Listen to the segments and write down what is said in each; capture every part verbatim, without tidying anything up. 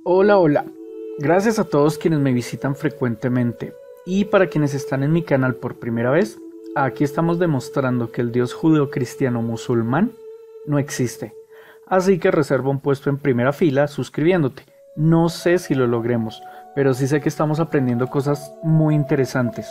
Hola, hola. Gracias a todos quienes me visitan frecuentemente y para quienes están en mi canal por primera vez, aquí estamos demostrando que el Dios judeo-cristiano musulmán no existe. Así que reserva un puesto en primera fila suscribiéndote. No sé si lo logremos, pero sí sé que estamos aprendiendo cosas muy interesantes.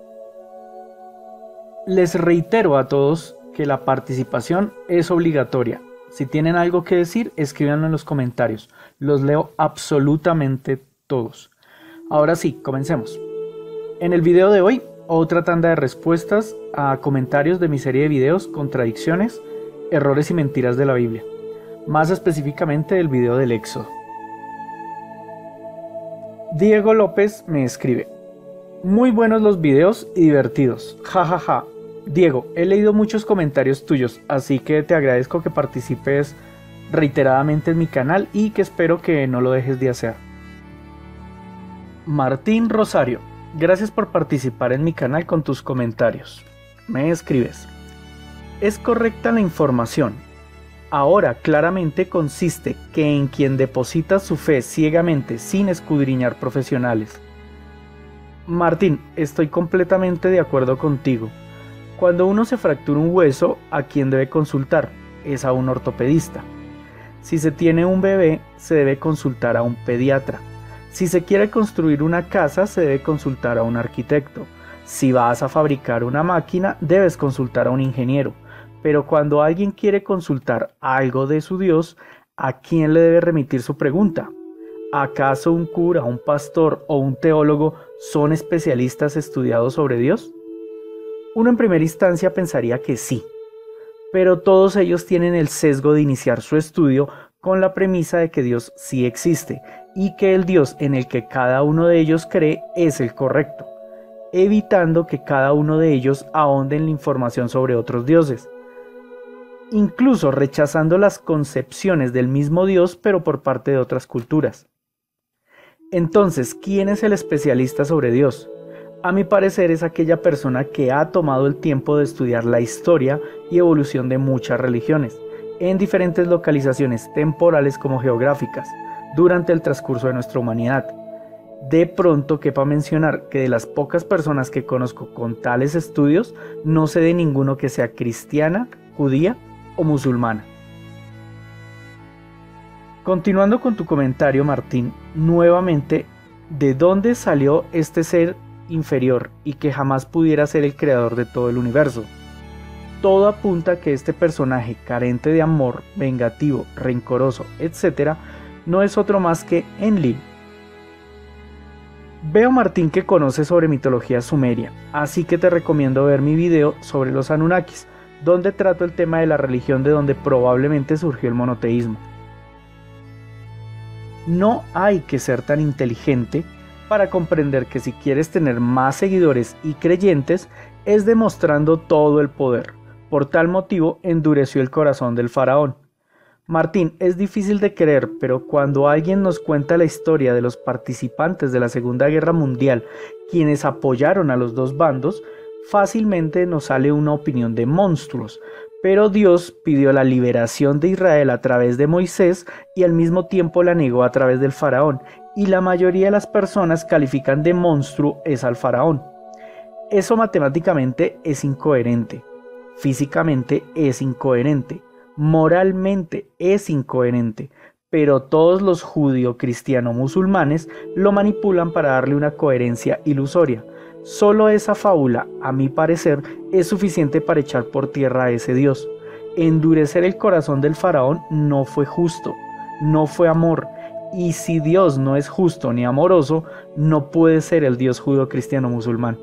Les reitero a todos que la participación es obligatoria. Si tienen algo que decir, escríbanlo en los comentarios. Los leo absolutamente todos. Ahora sí, comencemos. En el video de hoy, otra tanda de respuestas a comentarios de mi serie de videos Contradicciones, errores y mentiras de la Biblia. Más específicamente del video del Éxodo. Diego López me escribe: muy buenos los videos y divertidos. Jajaja. Ja, ja. Diego, he leído muchos comentarios tuyos, así que te agradezco que participes reiteradamente en mi canal y que espero que no lo dejes de hacer. Martín Rosario, gracias por participar en mi canal con tus comentarios. Me escribes: es correcta la información. Ahora claramente consiste que en quien deposita su fe ciegamente sin escudriñar profesionales. Martín, estoy completamente de acuerdo contigo. Cuando uno se fractura un hueso, ¿a quién debe consultar? Es a un ortopedista. Si se tiene un bebé, se debe consultar a un pediatra. Si se quiere construir una casa, se debe consultar a un arquitecto. Si vas a fabricar una máquina, debes consultar a un ingeniero. Pero cuando alguien quiere consultar algo de su Dios, ¿a quién le debe remitir su pregunta? ¿Acaso un cura, un pastor o un teólogo son especialistas estudiados sobre Dios? Uno en primera instancia pensaría que sí, pero todos ellos tienen el sesgo de iniciar su estudio con la premisa de que Dios sí existe y que el Dios en el que cada uno de ellos cree es el correcto, evitando que cada uno de ellos ahonde en la información sobre otros dioses, incluso rechazando las concepciones del mismo Dios pero por parte de otras culturas. Entonces, ¿quién es el especialista sobre Dios? A mi parecer es aquella persona que ha tomado el tiempo de estudiar la historia y evolución de muchas religiones, en diferentes localizaciones temporales como geográficas, durante el transcurso de nuestra humanidad. De pronto quepa mencionar que de las pocas personas que conozco con tales estudios, no sé de ninguno que sea cristiana, judía o musulmana. Continuando con tu comentario, Martín, nuevamente, ¿de dónde salió este ser inferior y que jamás pudiera ser el creador de todo el universo? Todo apunta a que este personaje carente de amor, vengativo, rencoroso, etcétera, no es otro más que Enlil. Veo, Martín, que conoces sobre mitología sumeria, así que te recomiendo ver mi video sobre los Anunnakis, donde trato el tema de la religión de donde probablemente surgió el monoteísmo. No hay que ser tan inteligente para comprender que si quieres tener más seguidores y creyentes, es demostrando todo el poder. Por tal motivo, endureció el corazón del faraón. Martín, es difícil de creer, pero cuando alguien nos cuenta la historia de los participantes de la Segunda Guerra Mundial, quienes apoyaron a los dos bandos, fácilmente nos sale una opinión de monstruos. Pero Dios pidió la liberación de Israel a través de Moisés y al mismo tiempo la negó a través del faraón, y la mayoría de las personas califican de monstruo es al faraón. Eso matemáticamente es incoherente, físicamente es incoherente, moralmente es incoherente, pero todos los judío-cristiano-musulmanes lo manipulan para darle una coherencia ilusoria. Solo esa fábula, a mi parecer, es suficiente para echar por tierra a ese Dios. Endurecer el corazón del faraón no fue justo, no fue amor. Y si Dios no es justo ni amoroso, no puede ser el Dios judío-cristiano musulmán.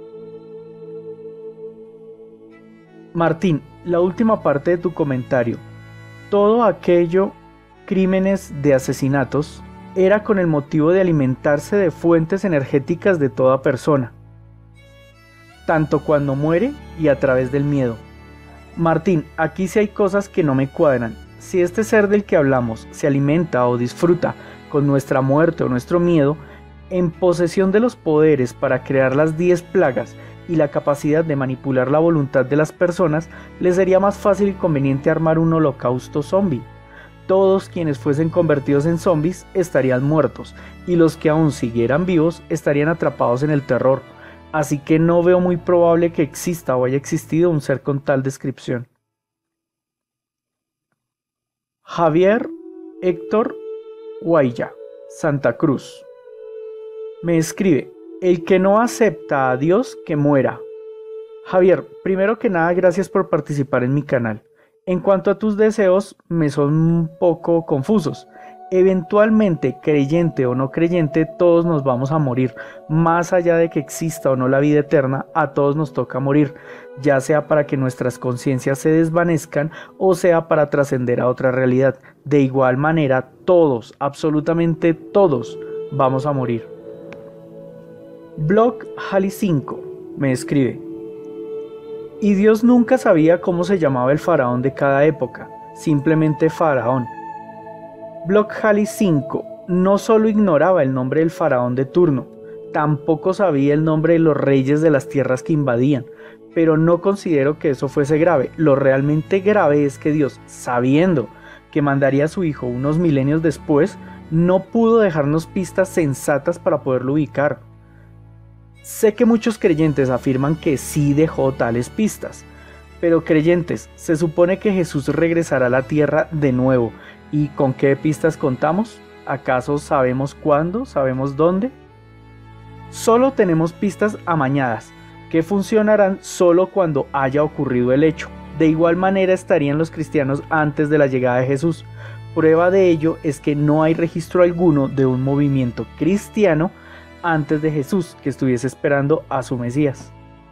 Martín, la última parte de tu comentario. Todo aquello, crímenes de asesinatos, era con el motivo de alimentarse de fuentes energéticas de toda persona, tanto cuando muere y a través del miedo. Martín, aquí sí hay cosas que no me cuadran. Si este ser del que hablamos se alimenta o disfruta con nuestra muerte o nuestro miedo, en posesión de los poderes para crear las diez plagas y la capacidad de manipular la voluntad de las personas, les sería más fácil y conveniente armar un holocausto zombie. todos quienes fuesen convertidos en zombies estarían muertos, y los que aún siguieran vivos estarían atrapados en el terror, así que no veo muy probable que exista o haya existido un ser con tal descripción. Javier Héctor Guaya, Santa Cruz, me escribe: el que no acepta a Dios, que muera. Javier, primero que nada, gracias por participar en mi canal. En cuanto a tus deseos, me son un poco confusos. Eventualmente, creyente o no creyente, todos nos vamos a morir. Más allá de que exista o no la vida eterna, a todos nos toca morir, ya sea para que nuestras conciencias se desvanezcan o sea para trascender a otra realidad. De igual manera, todos, absolutamente todos, vamos a morir. Blog Jali cinco me escribe: y Dios nunca sabía cómo se llamaba el faraón de cada época, simplemente faraón. Blog Jali cinco no solo ignoraba el nombre del faraón de turno, tampoco sabía el nombre de los reyes de las tierras que invadían, pero no considero que eso fuese grave. Lo realmente grave es que Dios, sabiendo que mandaría a su hijo unos milenios después, no pudo dejarnos pistas sensatas para poderlo ubicar. Sé que muchos creyentes afirman que sí dejó tales pistas, pero creyentes, se supone que Jesús regresará a la tierra de nuevo. ¿Y con qué pistas contamos? ¿Acaso sabemos cuándo? ¿Sabemos dónde? Solo tenemos pistas amañadas, que funcionarán solo cuando haya ocurrido el hecho. De igual manera estarían los cristianos antes de la llegada de Jesús. Prueba de ello es que no hay registro alguno de un movimiento cristiano antes de Jesús que estuviese esperando a su Mesías.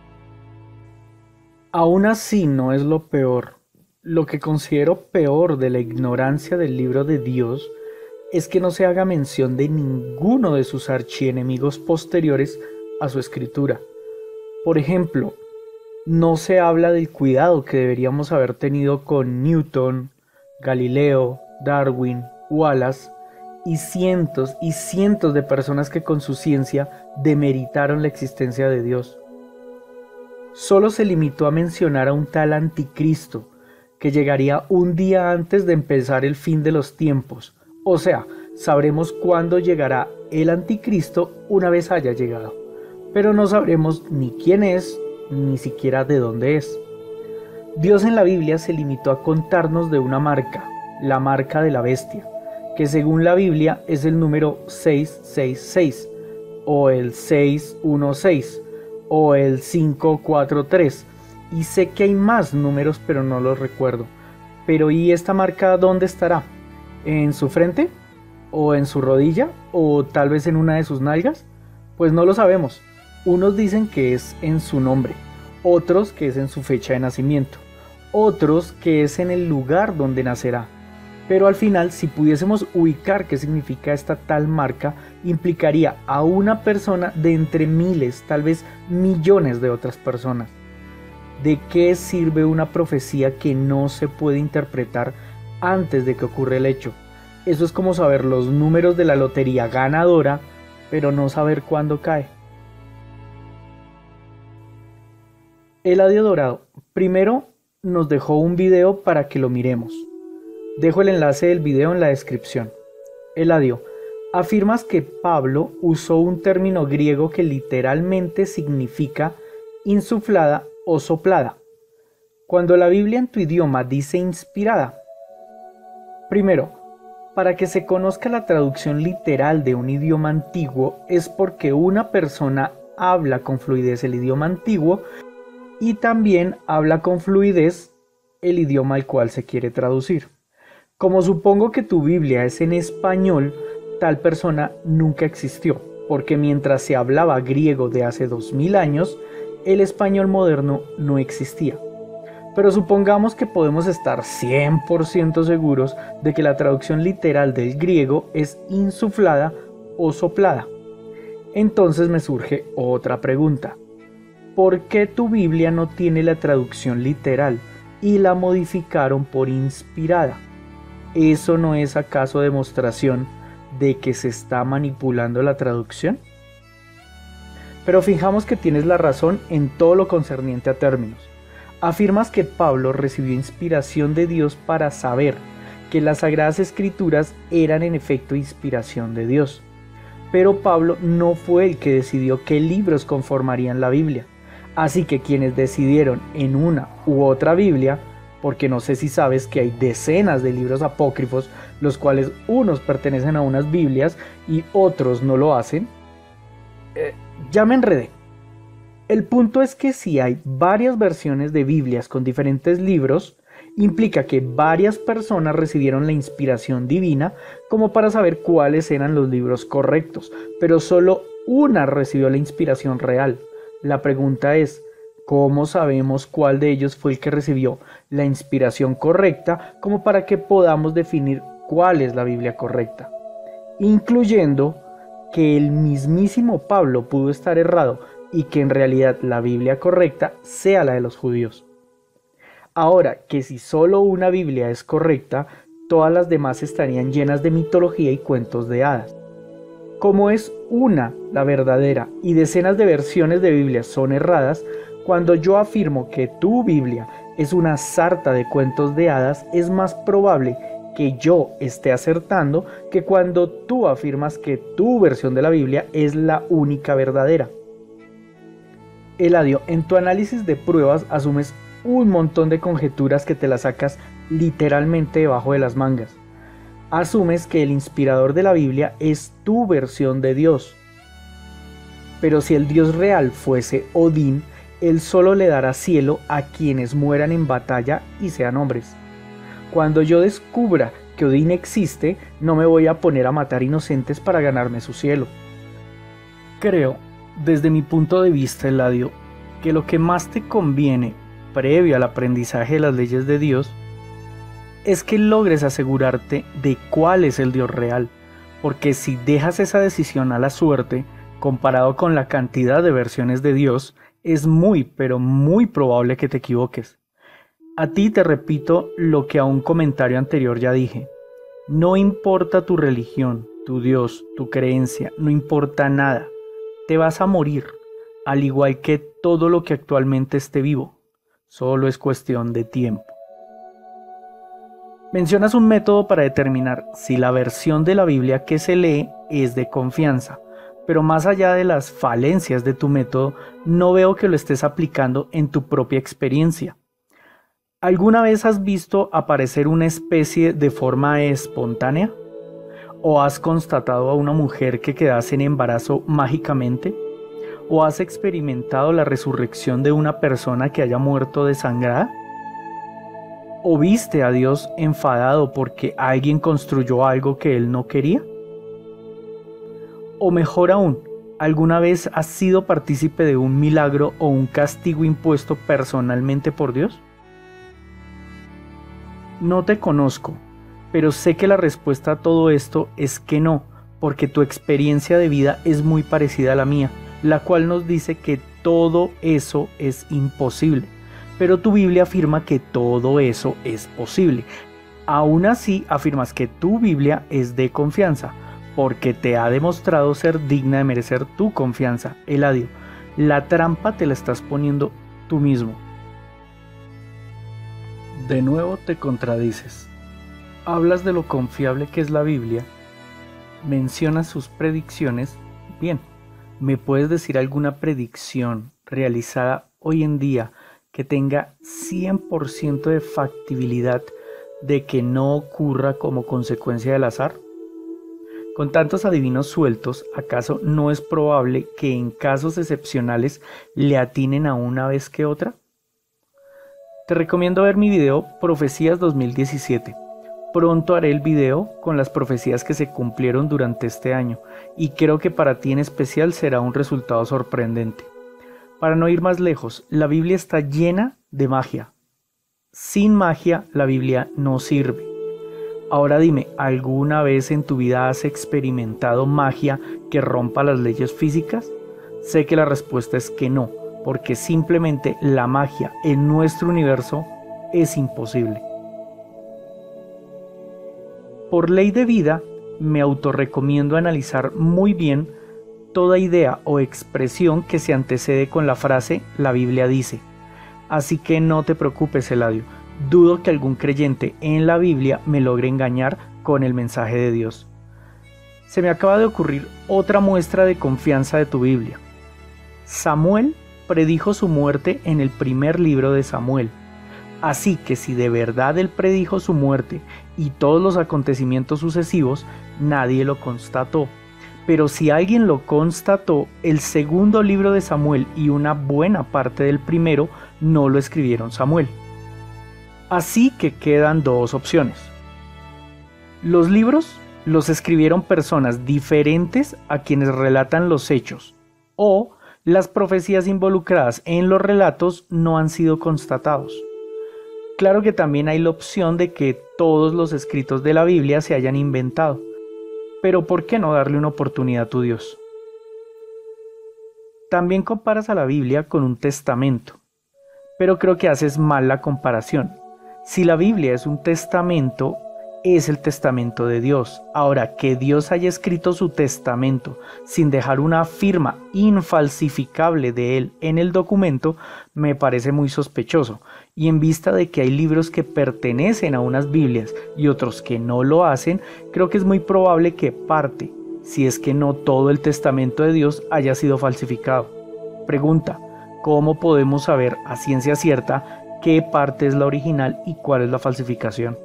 Aún así no es lo peor. Lo que considero peor de la ignorancia del libro de Dios es que no se haga mención de ninguno de sus archienemigos posteriores a su escritura. Por ejemplo, no se habla del cuidado que deberíamos haber tenido con Newton, Galileo, Darwin, Wallace y cientos y cientos de personas que con su ciencia demeritaron la existencia de Dios. Solo se limitó a mencionar a un tal anticristo que llegaría un día antes de empezar el fin de los tiempos. O sea, sabremos cuándo llegará el anticristo una vez haya llegado, pero no sabremos ni quién es, ni siquiera de dónde es. Dios en la Biblia se limitó a contarnos de una marca, la marca de la bestia, que según la Biblia es el número seiscientos sesenta y seis, o el seiscientos dieciséis, o el quinientos cuarenta y tres, y sé que hay más números pero no los recuerdo. Pero ¿y esta marca dónde estará? ¿En su frente? ¿O en su rodilla? ¿O tal vez en una de sus nalgas? Pues no lo sabemos. Unos dicen que es en su nombre, otros que es en su fecha de nacimiento, otros que es en el lugar donde nacerá. Pero al final, si pudiésemos ubicar qué significa esta tal marca, implicaría a una persona de entre miles, tal vez millones de otras personas. ¿De qué sirve una profecía que no se puede interpretar antes de que ocurra el hecho? Eso es como saber los números de la lotería ganadora, pero no saber cuándo cae. Eladio Dorado, primero nos dejó un video para que lo miremos. Dejo el enlace del video en la descripción. Eladio, afirmas que Pablo usó un término griego que literalmente significa insuflada o soplada, cuando la Biblia en tu idioma dice inspirada. Primero, para que se conozca la traducción literal de un idioma antiguo es porque una persona habla con fluidez el idioma antiguo y también habla con fluidez el idioma al cual se quiere traducir. Como supongo que tu Biblia es en español, tal persona nunca existió, porque mientras se hablaba griego de hace dos mil años, el español moderno no existía. Pero supongamos que podemos estar cien por ciento seguros de que la traducción literal del griego es insuflada o soplada. Entonces me surge otra pregunta. ¿Por qué tu Biblia no tiene la traducción literal y la modificaron por inspirada? ¿Eso no es acaso demostración de que se está manipulando la traducción? Pero fijamos que tienes la razón en todo lo concerniente a términos. Afirmas que Pablo recibió inspiración de Dios para saber que las Sagradas Escrituras eran en efecto inspiración de Dios. Pero Pablo no fue el que decidió qué libros conformarían la Biblia. Así que quienes decidieron en una u otra Biblia, porque no sé si sabes que hay decenas de libros apócrifos, los cuales unos pertenecen a unas Biblias y otros no lo hacen, eh, ya me enredé. El punto es que si hay varias versiones de Biblias con diferentes libros, implica que varias personas recibieron la inspiración divina como para saber cuáles eran los libros correctos, pero solo una recibió la inspiración real. La pregunta es, ¿cómo sabemos cuál de ellos fue el que recibió la inspiración correcta como para que podamos definir cuál es la Biblia correcta? Incluyendo que el mismísimo Pablo pudo estar errado y que en realidad la Biblia correcta sea la de los judíos. Ahora, que si solo una Biblia es correcta, todas las demás estarían llenas de mitología y cuentos de hadas. Como es una la verdadera y decenas de versiones de Biblia son erradas, cuando yo afirmo que tu Biblia es una sarta de cuentos de hadas, es más probable que yo esté acertando que cuando tú afirmas que tu versión de la Biblia es la única verdadera. Eladio, en tu análisis de pruebas asumes un montón de conjeturas que te las sacas literalmente debajo de las mangas. Asumes que el inspirador de la Biblia es tu versión de Dios. Pero si el Dios real fuese Odín, él solo le dará cielo a quienes mueran en batalla y sean hombres. Cuando yo descubra que Odín existe, no me voy a poner a matar inocentes para ganarme su cielo. Creo, desde mi punto de vista, Eladio, que lo que más te conviene previo al aprendizaje de las leyes de Dios es que logres asegurarte de cuál es el Dios real, porque si dejas esa decisión a la suerte, comparado con la cantidad de versiones de Dios, es muy pero muy probable que te equivoques. A ti te repito lo que a un comentario anterior ya dije: no importa tu religión, tu Dios, tu creencia, no importa nada, te vas a morir, al igual que todo lo que actualmente esté vivo. Solo es cuestión de tiempo. Mencionas un método para determinar si la versión de la Biblia que se lee es de confianza, pero más allá de las falencias de tu método, no veo que lo estés aplicando en tu propia experiencia. ¿Alguna vez has visto aparecer una especie de forma espontánea? ¿O has constatado a una mujer que quedase en embarazo mágicamente? ¿O has experimentado la resurrección de una persona que haya muerto desangrada? ¿O viste a Dios enfadado porque alguien construyó algo que Él no quería? O mejor aún, ¿alguna vez has sido partícipe de un milagro o un castigo impuesto personalmente por Dios? No te conozco, pero sé que la respuesta a todo esto es que no, porque tu experiencia de vida es muy parecida a la mía, la cual nos dice que todo eso es imposible, pero tu Biblia afirma que todo eso es posible. Aún así, afirmas que tu Biblia es de confianza, porque te ha demostrado ser digna de merecer tu confianza. Eladio, la trampa te la estás poniendo tú mismo. De nuevo te contradices. Hablas de lo confiable que es la Biblia, mencionas sus predicciones. Bien, ¿me puedes decir alguna predicción realizada hoy en día que tenga cien por ciento de factibilidad de que no ocurra como consecuencia del azar? Con tantos adivinos sueltos, ¿acaso no es probable que en casos excepcionales le atinen a una vez que otra? Te recomiendo ver mi video Profecías dos mil diecisiete. Pronto haré el video con las profecías que se cumplieron durante este año, y creo que para ti en especial será un resultado sorprendente. Para no ir más lejos, la Biblia está llena de magia. Sin magia, la Biblia no sirve. Ahora dime, ¿alguna vez en tu vida has experimentado magia que rompa las leyes físicas? Sé que la respuesta es que no, porque simplemente la magia en nuestro universo es imposible. Por ley de vida, me autorrecomiendo analizar muy bien toda idea o expresión que se antecede con la frase "la Biblia dice". Así que no te preocupes, Eladio, dudo que algún creyente en la Biblia me logre engañar con el mensaje de Dios. Se me acaba de ocurrir otra muestra de confianza de tu Biblia. Samuel predijo su muerte en el primer libro de Samuel. Así que si de verdad él predijo su muerte y todos los acontecimientos sucesivos, nadie lo constató. Pero si alguien lo constató, el segundo libro de Samuel y una buena parte del primero no lo escribieron Samuel. Así que quedan dos opciones. Los libros los escribieron personas diferentes a quienes relatan los hechos, o las profecías involucradas en los relatos no han sido constatados. Claro que también hay la opción de que todos los escritos de la Biblia se hayan inventado, pero ¿por qué no darle una oportunidad a tu Dios? También comparas a la Biblia con un testamento, pero creo que haces mal la comparación. Si la Biblia es un testamento, es el testamento de Dios. Ahora, que Dios haya escrito su testamento sin dejar una firma infalsificable de él en el documento, me parece muy sospechoso. Y en vista de que hay libros que pertenecen a unas Biblias y otros que no lo hacen, creo que es muy probable que parte, si es que no todo el testamento de Dios haya sido falsificado. Pregunta: ¿cómo podemos saber a ciencia cierta qué parte es la original y cuál es la falsificación?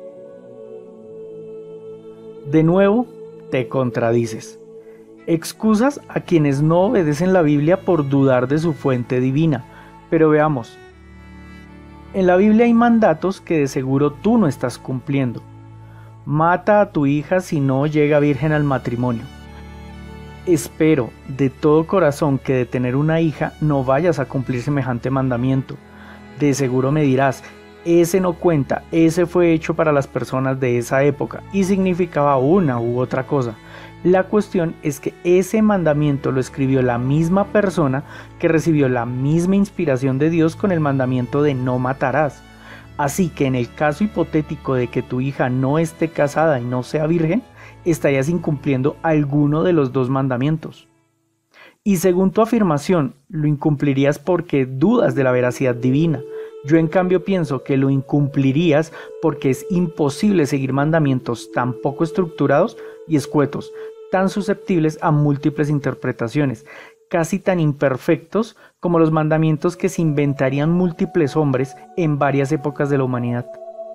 De nuevo, te contradices. Excusas a quienes no obedecen la Biblia por dudar de su fuente divina. Pero veamos. En la Biblia hay mandatos que de seguro tú no estás cumpliendo. Mata a tu hija si no llega virgen al matrimonio. Espero de todo corazón que de tener una hija no vayas a cumplir semejante mandamiento. De seguro me dirás: ese no cuenta, ese fue hecho para las personas de esa época y significaba una u otra cosa. La cuestión es que ese mandamiento lo escribió la misma persona que recibió la misma inspiración de Dios con el mandamiento de no matarás. Así que en el caso hipotético de que tu hija no esté casada y no sea virgen, estarías incumpliendo alguno de los dos mandamientos. Y según tu afirmación, lo incumplirías porque dudas de la veracidad divina. Yo en cambio pienso que lo incumplirías porque es imposible seguir mandamientos tan poco estructurados y escuetos, tan susceptibles a múltiples interpretaciones, casi tan imperfectos como los mandamientos que se inventarían múltiples hombres en varias épocas de la humanidad.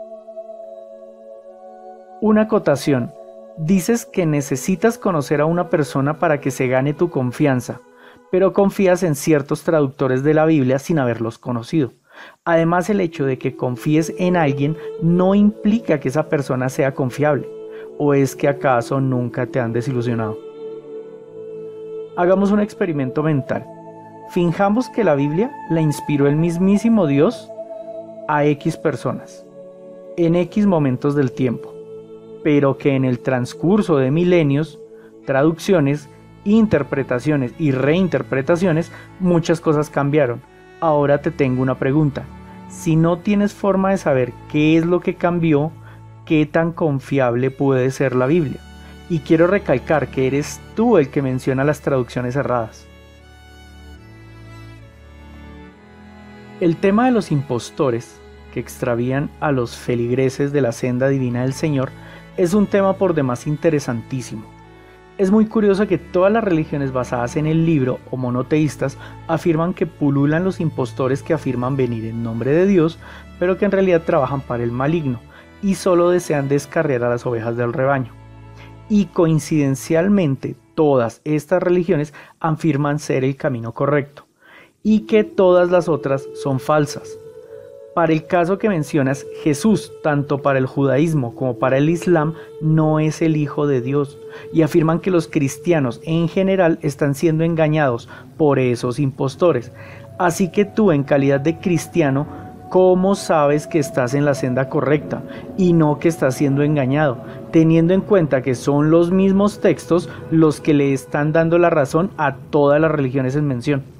Una acotación: dices que necesitas conocer a una persona para que se gane tu confianza, pero confías en ciertos traductores de la Biblia sin haberlos conocido. Además, el hecho de que confíes en alguien no implica que esa persona sea confiable. ¿O es que acaso nunca te han desilusionado? Hagamos un experimento mental. Finjamos que la Biblia la inspiró el mismísimo Dios a X personas, en X momentos del tiempo, pero que en el transcurso de milenios, traducciones, interpretaciones y reinterpretaciones, muchas cosas cambiaron. Ahora te tengo una pregunta. Si no tienes forma de saber qué es lo que cambió, ¿qué tan confiable puede ser la Biblia? Y quiero recalcar que eres tú el que menciona las traducciones erradas. El tema de los impostores que extravían a los feligreses de la senda divina del Señor es un tema por demás interesantísimo. Es muy curioso que todas las religiones basadas en el libro o monoteístas afirman que pululan los impostores que afirman venir en nombre de Dios, pero que en realidad trabajan para el maligno y solo desean descarriar a las ovejas del rebaño. Y coincidencialmente todas estas religiones afirman ser el camino correcto y que todas las otras son falsas. Para el caso que mencionas, Jesús, tanto para el judaísmo como para el islam, no es el Hijo de Dios, y afirman que los cristianos en general están siendo engañados por esos impostores. Así que tú, en calidad de cristiano, ¿cómo sabes que estás en la senda correcta y no que estás siendo engañado, teniendo en cuenta que son los mismos textos los que le están dando la razón a todas las religiones en mención?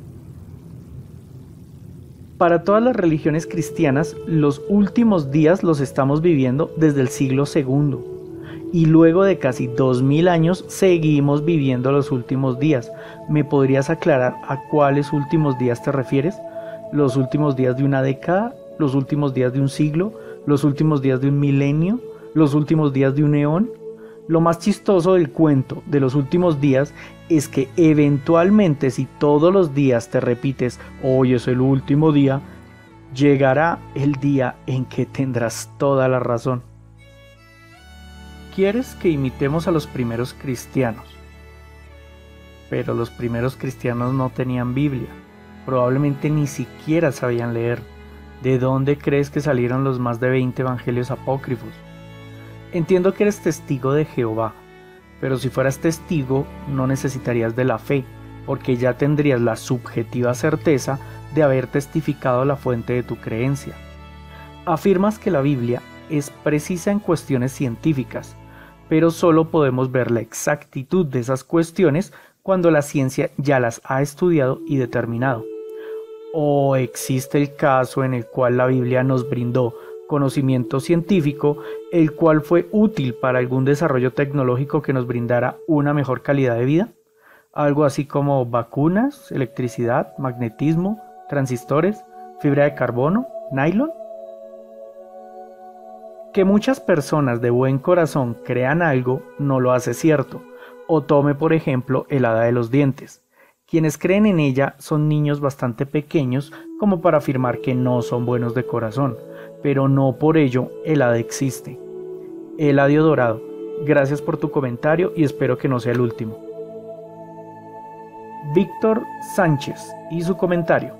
Para todas las religiones cristianas, los últimos días los estamos viviendo desde el siglo segundo. Y luego de casi dos mil años seguimos viviendo los últimos días. ¿Me podrías aclarar a cuáles últimos días te refieres? ¿Los últimos días de una década los últimos días de un siglo, los últimos días de un milenio, los últimos días de un eón. Lo más chistoso del cuento de los últimos días es que eventualmente, si todos los días te repites hoy es el último día, llegará el día en que tendrás toda la razón. Quieres que imitemos a los primeros cristianos, pero los primeros cristianos no tenían Biblia, probablemente ni siquiera sabían leer. ¿De dónde crees que salieron los más de veinte evangelios apócrifos? Entiendo que eres testigo de Jehová, pero si fueras testigo no necesitarías de la fe, porque ya tendrías la subjetiva certeza de haber testificado la fuente de tu creencia. Afirmas que la Biblia es precisa en cuestiones científicas, pero solo podemos ver la exactitud de esas cuestiones cuando la ciencia ya las ha estudiado y determinado. ¿O existe el caso en el cual la Biblia nos brindó conocimiento científico, el cual fue útil para algún desarrollo tecnológico que nos brindara una mejor calidad de vida? Algo así como vacunas, electricidad, magnetismo, transistores, fibra de carbono, nylon. Que muchas personas de buen corazón crean algo no lo hace cierto. O tome por ejemplo el hada de los dientes. Quienes creen en ella son niños bastante pequeños como para afirmar que no son buenos de corazón, pero no por ello el hada existe. Eladio Dorado, gracias por tu comentario y espero que no sea el último. Víctor Sánchez y su comentario.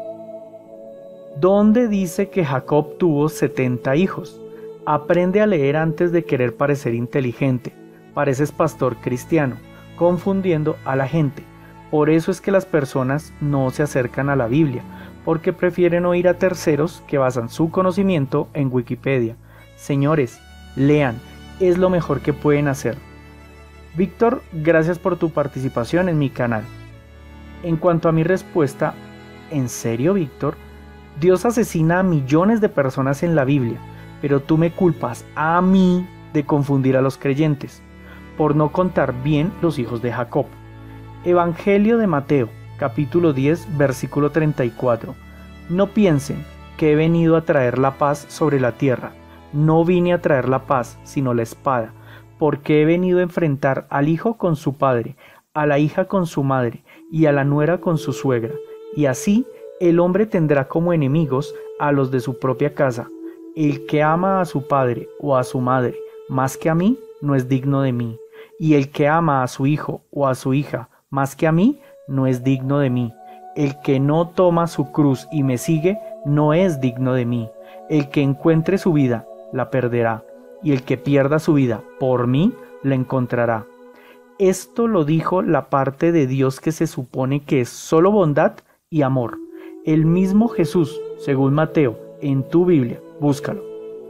¿Dónde dice que Jacob tuvo setenta hijos? Aprende a leer antes de querer parecer inteligente. Pareces pastor cristiano, confundiendo a la gente. Por eso es que las personas no se acercan a la Biblia, porque prefieren oír a terceros que basan su conocimiento en Wikipedia. Señores, lean, es lo mejor que pueden hacer. Víctor, gracias por tu participación en mi canal. En cuanto a mi respuesta, ¿en serio, Víctor? Dios asesina a millones de personas en la Biblia, pero tú me culpas a mí de confundir a los creyentes, por no contar bien los hijos de Jacob. Evangelio de Mateo, capítulo diez, versículo treinta y cuatro. No piensen que he venido a traer la paz sobre la tierra. No vine a traer la paz, sino la espada, porque he venido a enfrentar al hijo con su padre, a la hija con su madre, y a la nuera con su suegra, y así el hombre tendrá como enemigos a los de su propia casa. El que ama a su padre o a su madre más que a mí, no es digno de mí, y el que ama a su hijo o a su hija más que a mí, no es digno de mí. El que no toma su cruz y me sigue, no es digno de mí. El que encuentre su vida, la perderá, y el que pierda su vida por mí, la encontrará. Esto lo dijo la parte de Dios que se supone que es solo bondad y amor. El mismo Jesús, según Mateo, en tu Biblia, búscalo.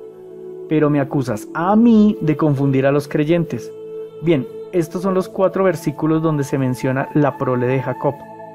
Pero me acusas a mí de confundir a los creyentes. Bien, estos son los cuatro versículos donde se menciona la prole de Jacob.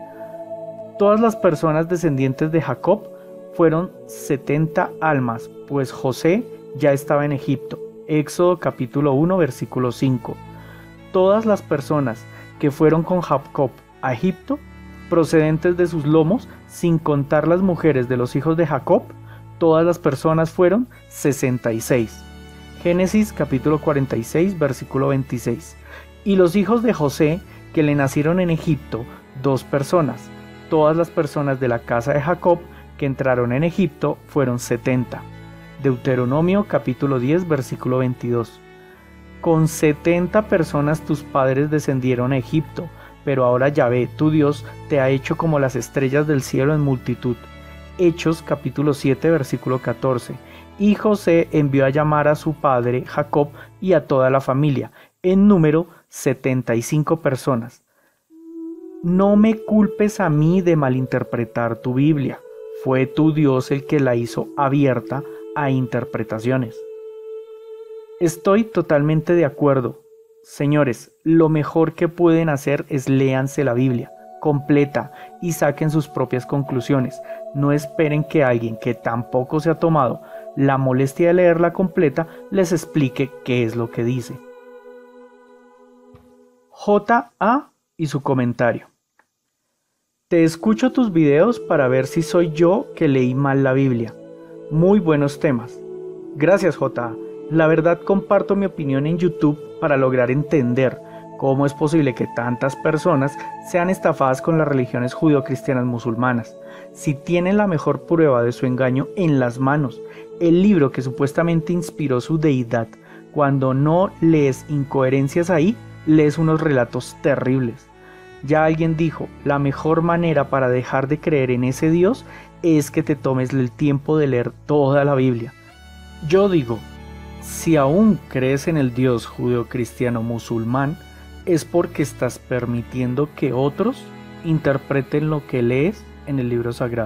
Todas las personas descendientes de Jacob fueron setenta almas, pues José ya estaba en Egipto. Éxodo capítulo uno, versículo cinco. Todas las personas que fueron con Jacob a Egipto, procedentes de sus lomos, sin contar las mujeres de los hijos de Jacob, todas las personas fueron sesenta y seis. Génesis capítulo cuarenta y seis, versículo veintiséis. Y los hijos de José, que le nacieron en Egipto, dos personas. Todas las personas de la casa de Jacob que entraron en Egipto fueron setenta. Deuteronomio capítulo diez, versículo veintidós. Con setenta personas tus padres descendieron a Egipto, pero ahora Yahvé, tu Dios, te ha hecho como las estrellas del cielo en multitud. Hechos capítulo siete, versículo catorce. Y José envió a llamar a su padre Jacob y a toda la familia, en número setenta y cinco personas. No me culpes a mí de malinterpretar tu Biblia. Fue tu Dios el que la hizo abierta a interpretaciones. Estoy totalmente de acuerdo. Señores, lo mejor que pueden hacer es léanse la Biblia completa y saquen sus propias conclusiones. No esperen que alguien que tampoco se ha tomado la molestia de leerla completa les explique qué es lo que dice. J A y su comentario. Te escucho tus videos para ver si soy yo que leí mal la Biblia. Muy buenos temas. Gracias, J A. La verdad comparto mi opinión en YouTube para lograr entender cómo es posible que tantas personas sean estafadas con las religiones judeocristianas musulmanas, si tienen la mejor prueba de su engaño en las manos, el libro que supuestamente inspiró su deidad. Cuando no lees incoherencias ahí, lees unos relatos terribles. Ya alguien dijo, la mejor manera para dejar de creer en ese Dios es que te tomes el tiempo de leer toda la Biblia. Yo digo, si aún crees en el Dios judeocristiano musulmán, es porque estás permitiendo que otros interpreten lo que lees en el libro sagrado.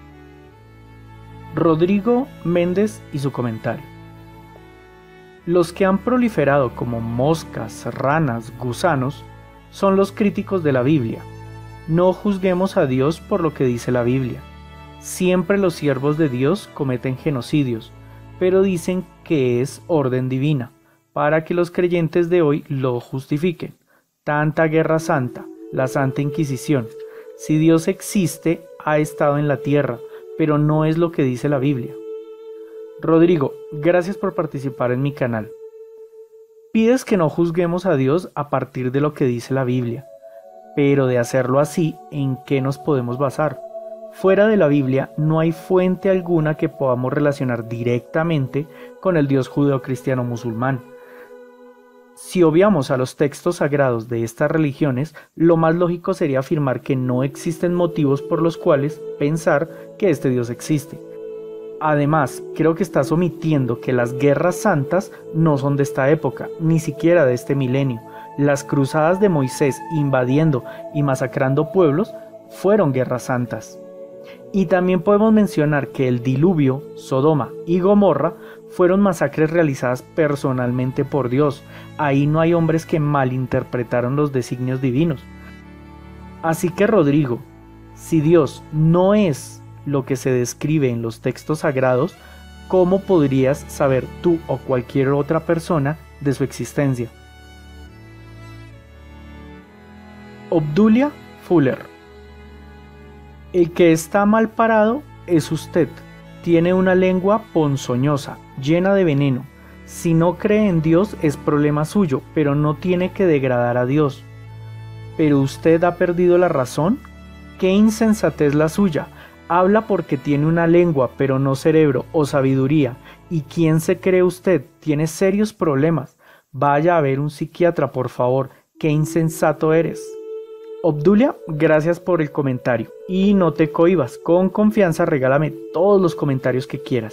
Rodrigo Méndez y su comentario. Los que han proliferado como moscas, ranas, gusanos, son los críticos de la Biblia. No juzguemos a Dios por lo que dice la Biblia. Siempre los siervos de Dios cometen genocidios, pero dicen que es orden divina, para que los creyentes de hoy lo justifiquen. Tanta guerra santa, la Santa Inquisición. Si Dios existe, ha estado en la tierra, pero no es lo que dice la Biblia. Rodrigo, gracias por participar en mi canal. Pides que no juzguemos a Dios a partir de lo que dice la Biblia, pero de hacerlo así, ¿en qué nos podemos basar? Fuera de la Biblia no hay fuente alguna que podamos relacionar directamente con el Dios judeocristiano musulmán. Si obviamos a los textos sagrados de estas religiones, lo más lógico sería afirmar que no existen motivos por los cuales pensar que este Dios existe. Además, creo que estás omitiendo que las guerras santas no son de esta época, ni siquiera de este milenio. Las cruzadas de Moisés invadiendo y masacrando pueblos fueron guerras santas. Y también podemos mencionar que el diluvio, Sodoma y Gomorra fueron masacres realizadas personalmente por Dios. Ahí no hay hombres que malinterpretaron los designios divinos. Así que Rodrigo, si Dios no es lo que se describe en los textos sagrados, ¿cómo podrías saber tú o cualquier otra persona de su existencia? Obdulia Fuller. El que está mal parado es usted. Tiene una lengua ponzoñosa, llena de veneno. Si no cree en Dios es problema suyo, pero no tiene que degradar a Dios. ¿Pero usted ha perdido la razón? ¡Qué insensatez la suya! Habla porque tiene una lengua, pero no cerebro o sabiduría. ¿Y quién se cree usted? Tiene serios problemas. Vaya a ver un psiquiatra, por favor. ¡Qué insensato eres! Obdulia, gracias por el comentario. Y no te cohibas, con confianza regálame todos los comentarios que quieras.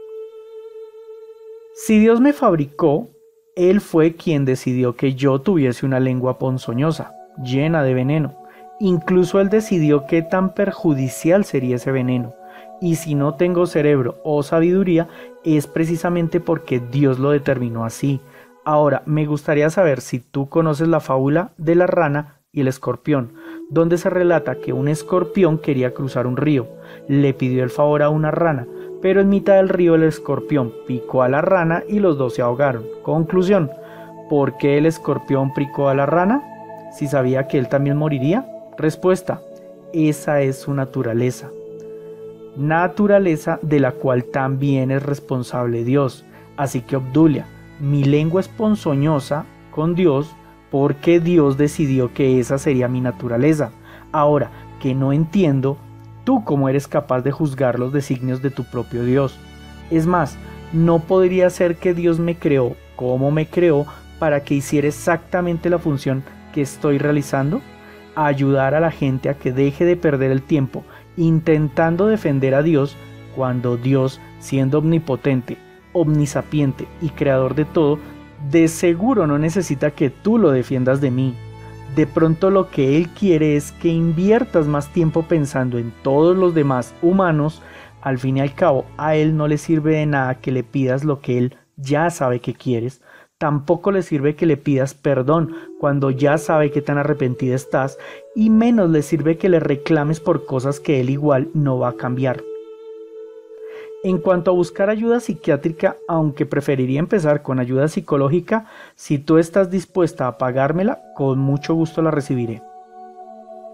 Si Dios me fabricó, Él fue quien decidió que yo tuviese una lengua ponzoñosa, llena de veneno. Incluso Él decidió qué tan perjudicial sería ese veneno. Y si no tengo cerebro o sabiduría, es precisamente porque Dios lo determinó así. Ahora, me gustaría saber si tú conoces la fábula de la rana y el escorpión, donde se relata que un escorpión quería cruzar un río. Le pidió el favor a una rana, pero en mitad del río el escorpión picó a la rana y los dos se ahogaron. Conclusión, ¿por qué el escorpión picó a la rana? ¿Si sabía que él también moriría? Respuesta, esa es su naturaleza. Naturaleza de la cual también es responsable Dios. Así que Obdulia, mi lengua es ponzoñosa con Dios porque Dios decidió que esa sería mi naturaleza. Ahora, que no entiendo, ¿tú cómo eres capaz de juzgar los designios de tu propio Dios? Es más, ¿no podría ser que Dios me creó como me creó para que hiciera exactamente la función que estoy realizando? Ayudar a la gente a que deje de perder el tiempo intentando defender a Dios cuando Dios, siendo omnipotente, omnisapiente y creador de todo, de seguro no necesita que tú lo defiendas de mí. De pronto lo que Él quiere es que inviertas más tiempo pensando en todos los demás humanos. Al fin y al cabo, a Él no le sirve de nada que le pidas lo que Él ya sabe que quieres. Tampoco le sirve que le pidas perdón cuando ya sabe que tan arrepentida estás, y menos le sirve que le reclames por cosas que Él igual no va a cambiar. En cuanto a buscar ayuda psiquiátrica, aunque preferiría empezar con ayuda psicológica, si tú estás dispuesta a pagármela, con mucho gusto la recibiré.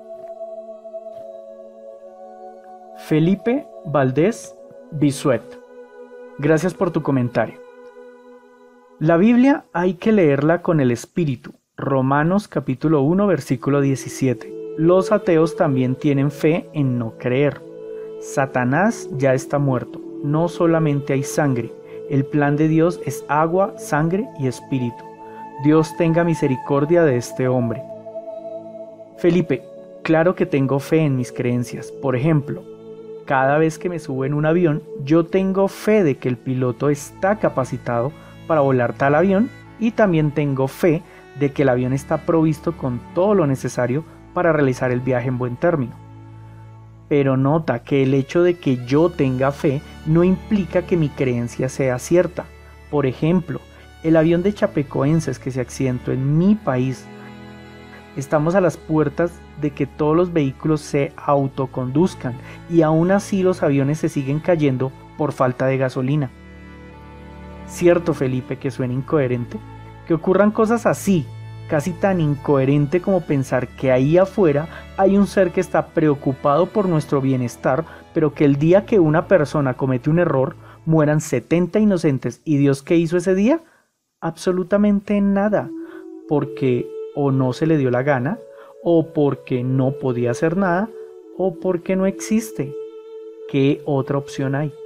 Felipe Valdés Bisuet. Gracias por tu comentario. La Biblia hay que leerla con el espíritu. Romanos capítulo uno versículo diecisiete. Los ateos también tienen fe en no creer. Satanás ya está muerto. No solamente hay sangre. El plan de Dios es agua, sangre y espíritu. Dios tenga misericordia de este hombre. Felipe, claro que tengo fe en mis creencias. Por ejemplo, cada vez que me subo en un avión, yo tengo fe de que el piloto está capacitado para volar tal avión y también tengo fe de que el avión está provisto con todo lo necesario para realizar el viaje en buen término. Pero nota que el hecho de que yo tenga fe no implica que mi creencia sea cierta. Por ejemplo, el avión de chapecoenses que se accidentó en mi país. Estamos a las puertas de que todos los vehículos se autoconduzcan y aún así los aviones se siguen cayendo por falta de gasolina. ¿Cierto, Felipe, que suena incoherente? Que ocurran cosas así, casi tan incoherente como pensar que ahí afuera hay un ser que está preocupado por nuestro bienestar, pero que el día que una persona comete un error, mueran setenta inocentes. ¿Y Dios qué hizo ese día? Absolutamente nada, porque o no se le dio la gana, o porque no podía hacer nada, o porque no existe. ¿Qué otra opción hay?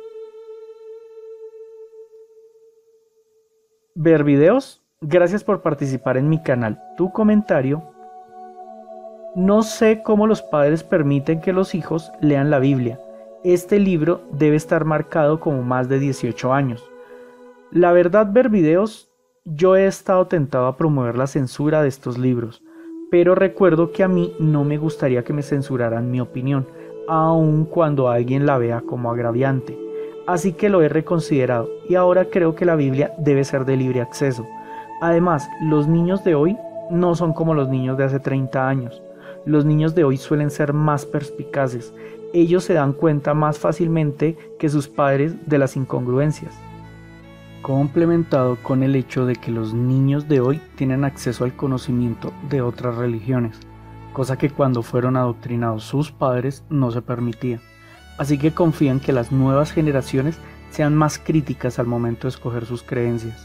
Ver videos. Gracias por participar en mi canal. Tu comentario. No sé cómo los padres permiten que los hijos lean la Biblia. Este libro debe estar marcado como más de dieciocho años. La verdad, ver videos, yo he estado tentado a promover la censura de estos libros, pero recuerdo que a mí no me gustaría que me censuraran mi opinión, aun cuando alguien la vea como agraviante. Así que lo he reconsiderado y ahora creo que la Biblia debe ser de libre acceso. Además, los niños de hoy no son como los niños de hace treinta años. Los niños de hoy suelen ser más perspicaces. Ellos se dan cuenta más fácilmente que sus padres de las incongruencias. Complementado con el hecho de que los niños de hoy tienen acceso al conocimiento de otras religiones, cosa que cuando fueron adoctrinados sus padres no se permitía. Así que confían que las nuevas generaciones sean más críticas al momento de escoger sus creencias.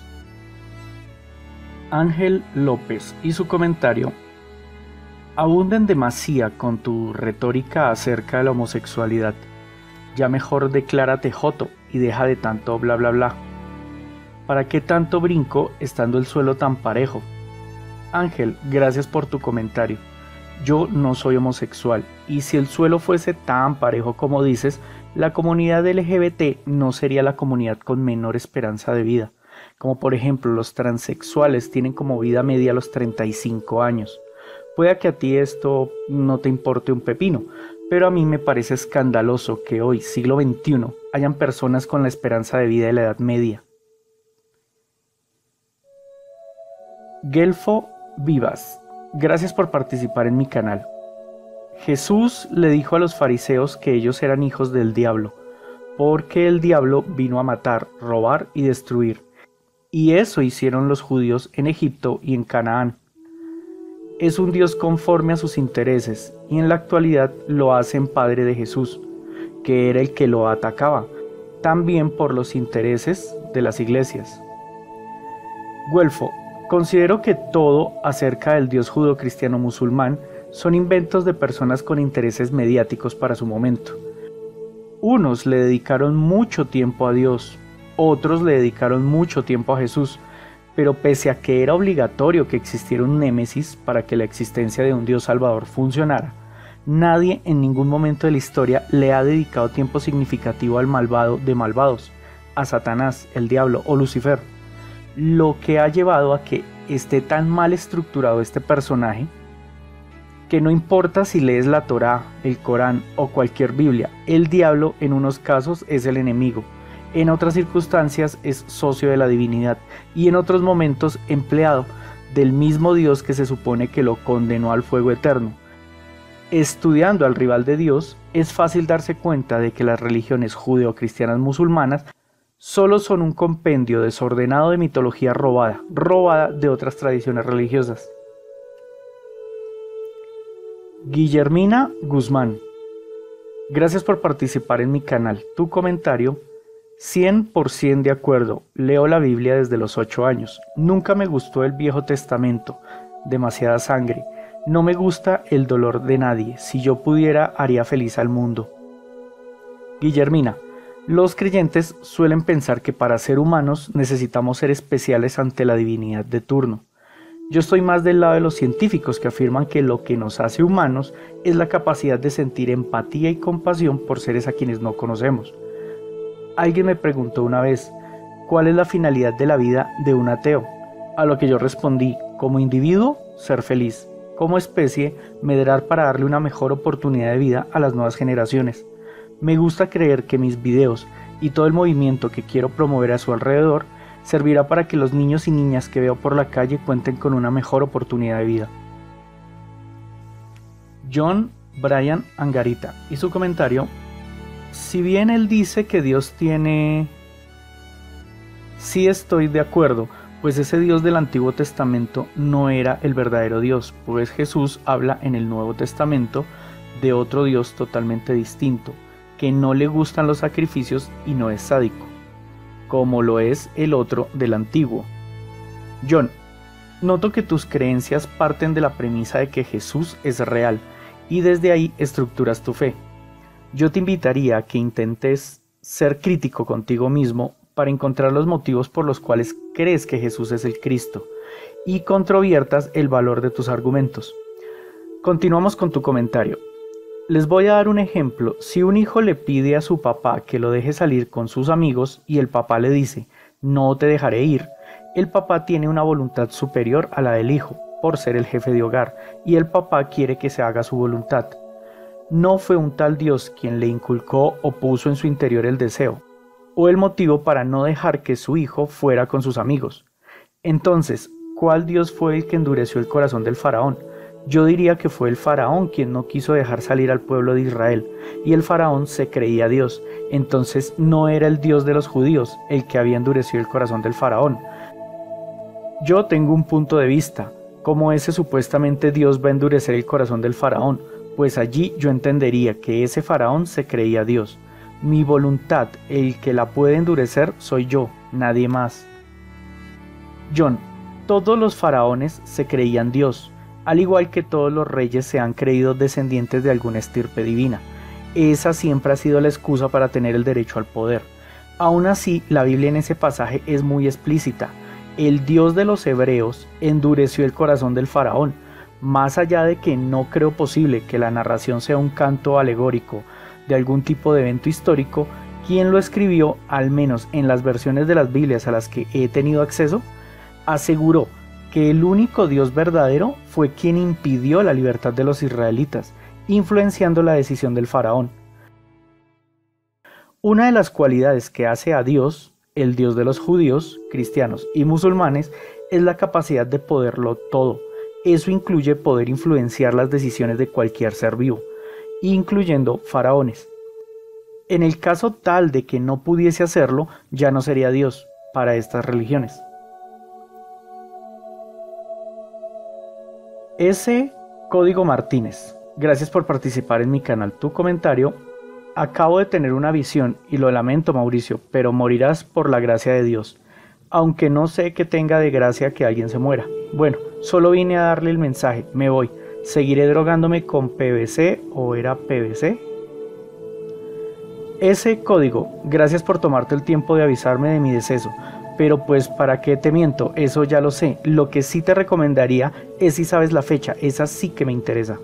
Ángel López y su comentario. Abunda en demasía con tu retórica acerca de la homosexualidad. Ya mejor declárate joto y deja de tanto bla bla bla. ¿Para qué tanto brinco estando el suelo tan parejo? Ángel, gracias por tu comentario. Yo no soy homosexual y si el suelo fuese tan parejo como dices, la comunidad L G B T no sería la comunidad con menor esperanza de vida. Como por ejemplo los transexuales tienen como vida media los treinta y cinco años. Puede que a ti esto no te importe un pepino, pero a mí me parece escandaloso que hoy, siglo veintiuno, hayan personas con la esperanza de vida de la edad media. Gelfo Vivas, gracias por participar en mi canal. Jesús le dijo a los fariseos que ellos eran hijos del diablo, porque el diablo vino a matar, robar y destruir. Y eso hicieron los judíos en Egipto y en Canaán. Es un Dios conforme a sus intereses y en la actualidad lo hacen padre de Jesús, que era el que lo atacaba, también por los intereses de las iglesias. Güelfo, considero que todo acerca del Dios judo-cristiano musulmán son inventos de personas con intereses mediáticos para su momento. Unos le dedicaron mucho tiempo a Dios, otros le dedicaron mucho tiempo a Jesús, pero pese a que era obligatorio que existiera un némesis para que la existencia de un Dios salvador funcionara, nadie en ningún momento de la historia le ha dedicado tiempo significativo al malvado de malvados, a Satanás, el diablo o Lucifer, lo que ha llevado a que esté tan mal estructurado este personaje que no importa si lees la Torá, el Corán o cualquier Biblia, el diablo en unos casos es el enemigo, en otras circunstancias es socio de la divinidad y en otros momentos empleado del mismo Dios que se supone que lo condenó al fuego eterno. Estudiando al rival de Dios, es fácil darse cuenta de que las religiones judeo-cristianas musulmanas solo son un compendio desordenado de mitología robada, robada de otras tradiciones religiosas. Guillermina Guzmán, gracias por participar en mi canal. Tu comentario. cien por ciento de acuerdo, leo la Biblia desde los ocho años. Nunca me gustó el Viejo Testamento, demasiada sangre. No me gusta el dolor de nadie. Si yo pudiera, haría feliz al mundo. Guillermina, los creyentes suelen pensar que para ser humanos necesitamos ser especiales ante la divinidad de turno. Yo estoy más del lado de los científicos que afirman que lo que nos hace humanos es la capacidad de sentir empatía y compasión por seres a quienes no conocemos. Alguien me preguntó una vez, ¿cuál es la finalidad de la vida de un ateo? A lo que yo respondí, como individuo, ser feliz. Como especie, medrar para darle una mejor oportunidad de vida a las nuevas generaciones. Me gusta creer que mis videos y todo el movimiento que quiero promover a su alrededor servirá para que los niños y niñas que veo por la calle cuenten con una mejor oportunidad de vida. John Brian Angarita y su comentario: si bien él dice que Dios tiene... Sí estoy de acuerdo, pues ese Dios del Antiguo Testamento no era el verdadero Dios, pues Jesús habla en el Nuevo Testamento de otro Dios totalmente distinto, que no le gustan los sacrificios y no es sádico, como lo es el otro del Antiguo. John, noto que tus creencias parten de la premisa de que Jesús es real, y desde ahí estructuras tu fe. Yo te invitaría a que intentes ser crítico contigo mismo para encontrar los motivos por los cuales crees que Jesús es el Cristo, y controviertas el valor de tus argumentos. Continuamos con tu comentario. Les voy a dar un ejemplo. Si un hijo le pide a su papá que lo deje salir con sus amigos y el papá le dice, no te dejaré ir, el papá tiene una voluntad superior a la del hijo, por ser el jefe de hogar, y el papá quiere que se haga su voluntad. No fue un tal Dios quien le inculcó o puso en su interior el deseo, o el motivo para no dejar que su hijo fuera con sus amigos. Entonces, ¿cuál Dios fue el que endureció el corazón del faraón? Yo diría que fue el faraón quien no quiso dejar salir al pueblo de Israel, y el faraón se creía Dios. Entonces no era el Dios de los judíos el que había endurecido el corazón del faraón. Yo tengo un punto de vista, como ese supuestamente Dios va a endurecer el corazón del faraón, pues allí yo entendería que ese faraón se creía Dios. Mi voluntad, el que la puede endurecer, soy yo, nadie más. John, todos los faraones se creían Dios, al igual que todos los reyes se han creído descendientes de alguna estirpe divina. Esa siempre ha sido la excusa para tener el derecho al poder. Aún así, la Biblia en ese pasaje es muy explícita. El Dios de los hebreos endureció el corazón del faraón. Más allá de que no creo posible que la narración sea un canto alegórico de algún tipo de evento histórico, quien lo escribió, al menos en las versiones de las Biblias a las que he tenido acceso, aseguró que el único Dios verdadero fue quien impidió la libertad de los israelitas, influenciando la decisión del faraón. Una de las cualidades que hace a Dios, el Dios de los judíos, cristianos y musulmanes, es la capacidad de poderlo todo. Eso incluye poder influenciar las decisiones de cualquier ser vivo, incluyendo faraones. En el caso tal de que no pudiese hacerlo, ya no sería Dios para estas religiones. S. Código Martínez, gracias por participar en mi canal. Tu comentario: acabo de tener una visión y lo lamento, Mauricio, pero morirás por la gracia de Dios, aunque no sé qué tenga de gracia que alguien se muera. Bueno, solo vine a darle el mensaje, me voy. ¿Seguiré drogándome con P V C o era P V C? Ese Código, gracias por tomarte el tiempo de avisarme de mi deceso. Pero pues para qué te miento, eso ya lo sé. Lo que sí te recomendaría es si sabes la fecha, esa sí que me interesa.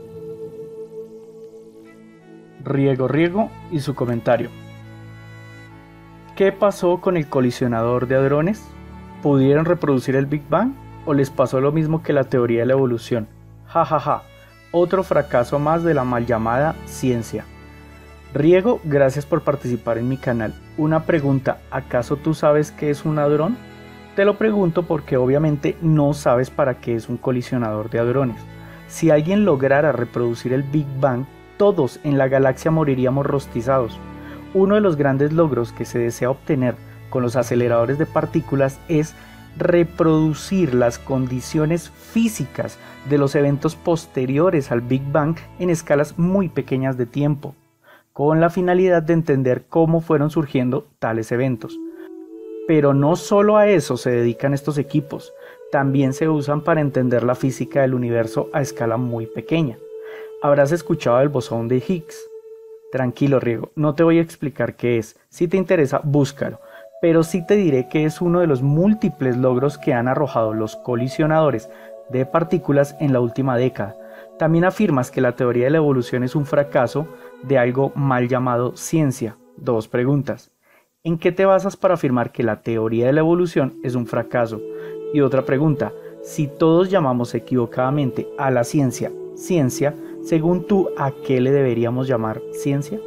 Riego Riego y su comentario: ¿qué pasó con el colisionador de hadrones? ¿Pudieron reproducir el Big Bang? ¿O les pasó lo mismo que la teoría de la evolución? Ja ja ja, otro fracaso más de la mal llamada ciencia. Riego, gracias por participar en mi canal. Una pregunta, ¿acaso tú sabes qué es un hadrón? Te lo pregunto porque obviamente no sabes para qué es un colisionador de hadrones. Si alguien lograra reproducir el Big Bang, todos en la galaxia moriríamos rostizados. Uno de los grandes logros que se desea obtener con los aceleradores de partículas es reproducir las condiciones físicas de los eventos posteriores al Big Bang en escalas muy pequeñas de tiempo. con la finalidad de entender cómo fueron surgiendo tales eventos. Pero no solo a eso se dedican estos equipos, también se usan para entender la física del universo a escala muy pequeña. Habrás escuchado del bosón de Higgs. Tranquilo, Riego, no te voy a explicar qué es. Si te interesa, búscalo. Pero sí te diré que es uno de los múltiples logros que han arrojado los colisionadores de partículas en la última década. También afirmas que la teoría de la evolución es un fracaso de algo mal llamado ciencia. Dos preguntas. ¿En qué te basas para afirmar que la teoría de la evolución es un fracaso? Y otra pregunta. Si todos llamamos equivocadamente a la ciencia ciencia, según tú, ¿a qué le deberíamos llamar ciencia?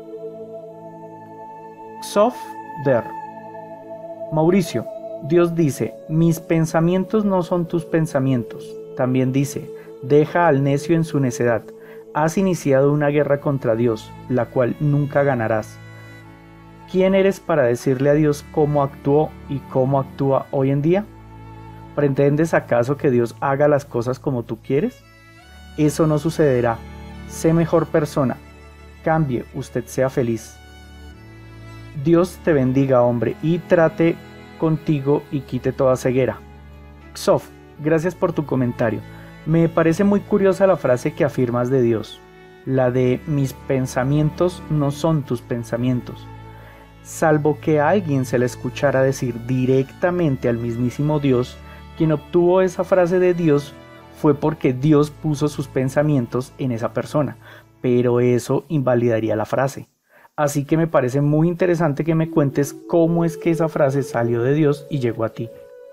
Xof Der. Mauricio, Dios dice, mis pensamientos no son tus pensamientos. También dice, deja al necio en su necedad. Has iniciado una guerra contra Dios, la cual nunca ganarás. ¿Quién eres para decirle a Dios cómo actuó y cómo actúa hoy en día? ¿Pretendes acaso que Dios haga las cosas como tú quieres? Eso no sucederá. Sé mejor persona. Cambie, usted sea feliz. Dios te bendiga, hombre, y trate contigo y quite toda ceguera. Xof, gracias por tu comentario. Me parece muy curiosa la frase que afirmas de Dios, la de mis pensamientos no son tus pensamientos. Salvo que a alguien se le escuchara decir directamente al mismísimo Dios, quien obtuvo esa frase de Dios fue porque Dios puso sus pensamientos en esa persona, pero eso invalidaría la frase. Así que me parece muy interesante que me cuentes cómo es que esa frase salió de Dios y llegó a ti.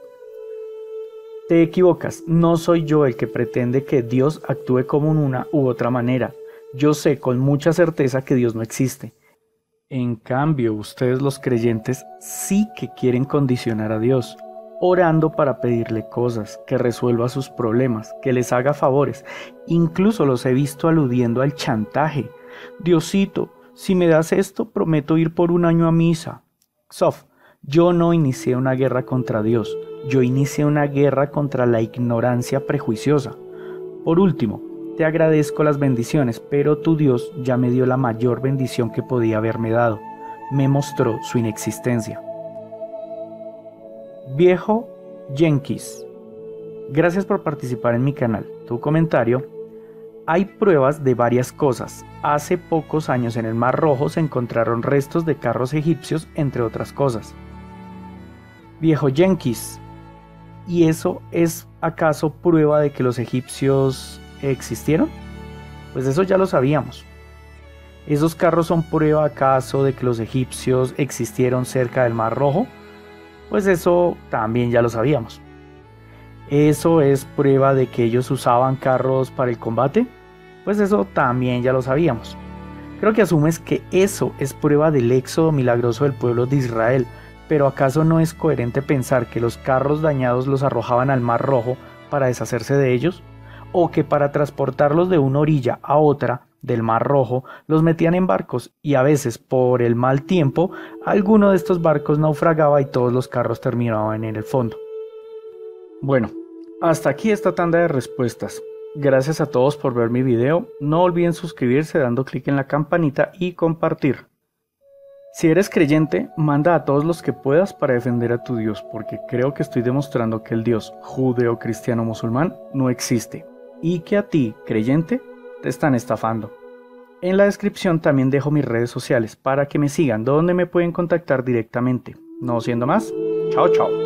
Te equivocas, no soy yo el que pretende que Dios actúe como en una u otra manera. Yo sé con mucha certeza que Dios no existe. En cambio, ustedes los creyentes sí que quieren condicionar a Dios, orando para pedirle cosas, que resuelva sus problemas, que les haga favores. Incluso los he visto aludiendo al chantaje. Diosito, si me das esto, prometo ir por un año a misa. Xof, yo no inicié una guerra contra Dios, yo inicié una guerra contra la ignorancia prejuiciosa. Por último, te agradezco las bendiciones, pero tu Dios ya me dio la mayor bendición que podía haberme dado. Me mostró su inexistencia. Viejo Jenkins, gracias por participar en mi canal. Tu comentario: hay pruebas de varias cosas. Hace pocos años en el Mar Rojo se encontraron restos de carros egipcios, entre otras cosas. Viejo Jenkins, ¿y eso es acaso prueba de que los egipcios existieron? Pues eso ya lo sabíamos. ¿Esos carros son prueba acaso de que los egipcios existieron cerca del Mar Rojo? Pues eso también ya lo sabíamos. ¿Eso es prueba de que ellos usaban carros para el combate? Pues eso también ya lo sabíamos. Creo que asumes que eso es prueba del éxodo milagroso del pueblo de Israel, pero ¿acaso no es coherente pensar que los carros dañados los arrojaban al Mar Rojo para deshacerse de ellos? ¿O que para transportarlos de una orilla a otra del Mar Rojo los metían en barcos y a veces por el mal tiempo alguno de estos barcos naufragaba y todos los carros terminaban en el fondo? Bueno, hasta aquí esta tanda de respuestas. Gracias a todos por ver mi video. No olviden suscribirse dando clic en la campanita y compartir. Si eres creyente, manda a todos los que puedas para defender a tu Dios, porque creo que estoy demostrando que el Dios judeo-cristiano-musulmán no existe y que a ti, creyente, te están estafando. En la descripción también dejo mis redes sociales para que me sigan, donde me pueden contactar directamente. No siendo más, chao chao.